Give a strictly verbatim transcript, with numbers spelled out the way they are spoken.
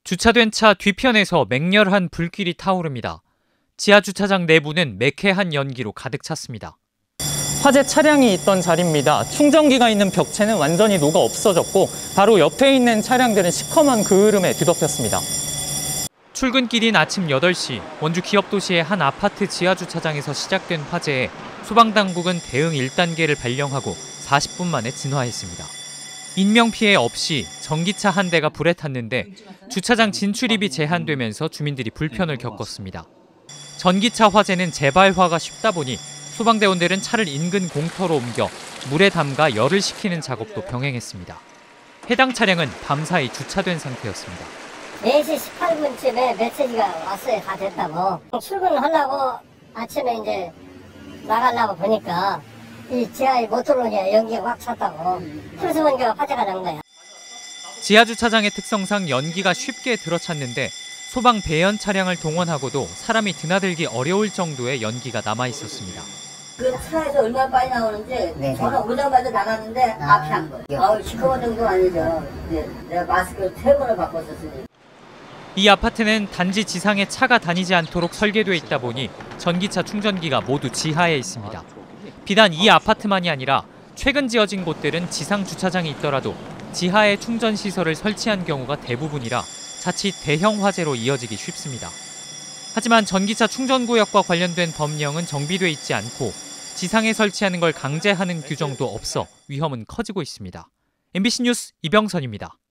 주차된 차 뒤편에서 맹렬한 불길이 타오릅니다. 지하 주차장 내부는 매캐한 연기로 가득 찼습니다. 화재 차량이 있던 자리입니다. 충전기가 있는 벽체는 완전히 녹아 없어졌고 바로 옆에 있는 차량들은 시커먼 그을음에 뒤덮였습니다. 출근길인 아침 여덟 시 원주 기업도시의 한 아파트 지하 주차장에서 시작된 화재에 소방당국은 대응 일 단계를 발령하고 사십 분 만에 진화했습니다. 인명피해 없이 전기차 한 대가 불에 탔는데 주차장 진출입이 제한되면서 주민들이 불편을 겪었습니다. 전기차 화재는 재발화가 쉽다 보니 소방대원들은 차를 인근 공터로 옮겨 물에 담가 열을 식히는 작업도 병행했습니다. 해당 차량은 밤사이 주차된 상태였습니다. 네 시 십팔 분쯤에 메시지가 왔어요. 다 됐다고. 출근을 하려고 아침에 이제 나가려고 보니까 이 지하에 못 들어오니까 연기가 확 찼다고. 그래서 보니까 화재가 난 거야. 지하 주차장의 특성상 연기가 쉽게 들어찼는데 소방 배연 차량을 동원하고도 사람이 드나들기 어려울 정도의 연기가 남아 있었습니다. 그 차에서 얼마나 빨리 나오는지 네. 저는 오자마자 나갔는데 아. 앞이 안 보여. 아우 시커먼 정도 아니죠. 이제 내가 마스크를 세 번을 바꿨었으니. 이 아파트는 단지 지상에 차가 다니지 않도록 설계돼 있다 보니 전기차 충전기가 모두 지하에 있습니다. 비단 이 아파트만이 아니라 최근 지어진 곳들은 지상 주차장이 있더라도 지하에 충전 시설을 설치한 경우가 대부분이라 자칫 대형 화재로 이어지기 쉽습니다. 하지만 전기차 충전구역과 관련된 법령은 정비돼 있지 않고 지상에 설치하는 걸 강제하는 규정도 없어 위험은 커지고 있습니다. 엠비씨 뉴스 이병선입니다.